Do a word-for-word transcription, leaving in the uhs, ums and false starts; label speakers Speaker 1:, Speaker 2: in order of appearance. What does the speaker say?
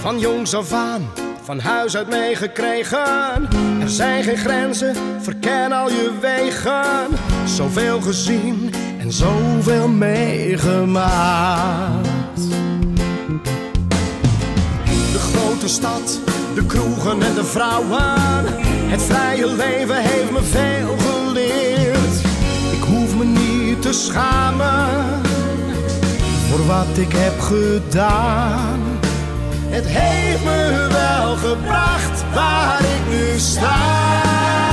Speaker 1: van jongs af aan, van huis uit meegekregen. Er zijn geen grenzen, verken al je wegen. Zoveel gezien en zoveel meegemaakt. De grote stad, de kroegen en de vrouwen. Het vrije leven heeft me veel geleerd. Ik hoef me niet te schamen voor wat ik heb gedaan. Het heeft me wel gebracht waar ik nu sta.